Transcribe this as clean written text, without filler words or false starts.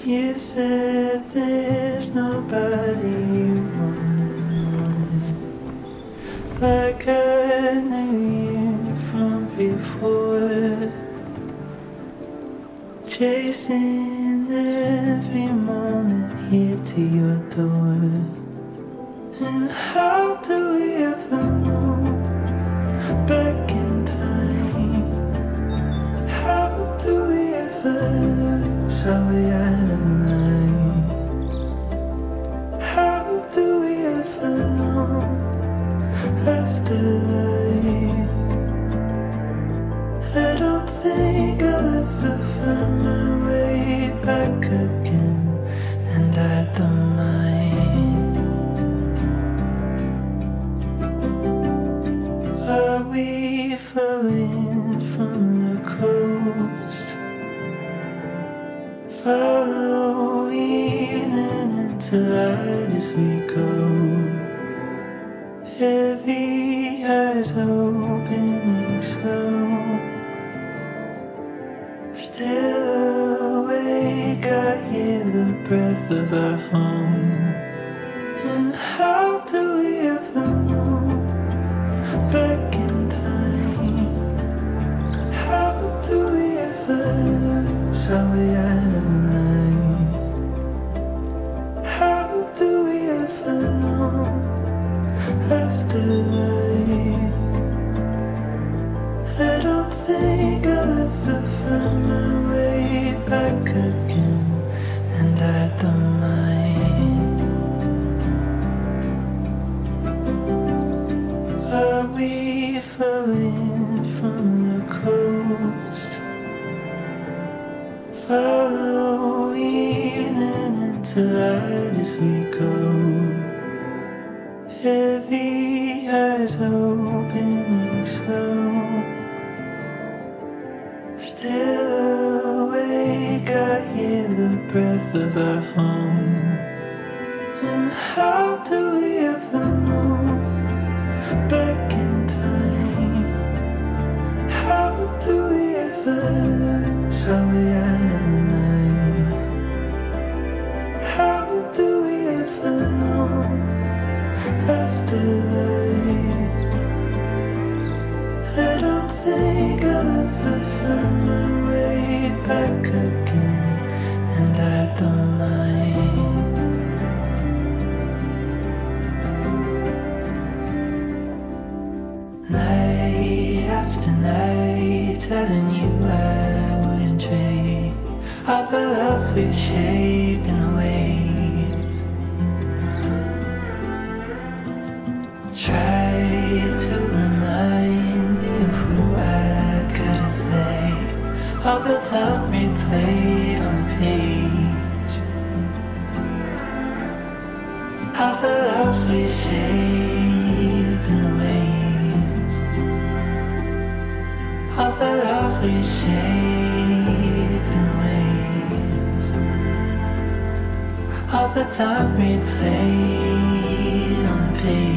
You said there's nobody you want, like I knew you from before, chasing every moment here to your door. And how do we ever know back in time? How do we ever lose our way out of the night? How do we ever know afterlife? I don't think I'll ever find my way back again, and I don't mind. Are we floating from the coast, following into light as we go? Heavy eyes opening slow, still awake, I hear the breath of our home. And how do we ever know back in time? How do we ever lose our way out of the night? How do we ever know afterlife? I don't think I'll ever find my way back again, and I don't mind. Are we floating from the coast, following into light as we go? Heavy eyes opening slow, still awake, I hear the breath of our home. And how do we ever know back in time? How do we ever lose our way out of the night? How do we ever know afterlife? I don't think I'll ever find my way back again, and I don't mind. Night after night, telling you I wouldn't trade all the love we shape in the waves. Try to remind me of who I couldn't stay, all the time replayed on the page, all the love we shape in the waves, all the love we shape in waves, all the time replayed on the page.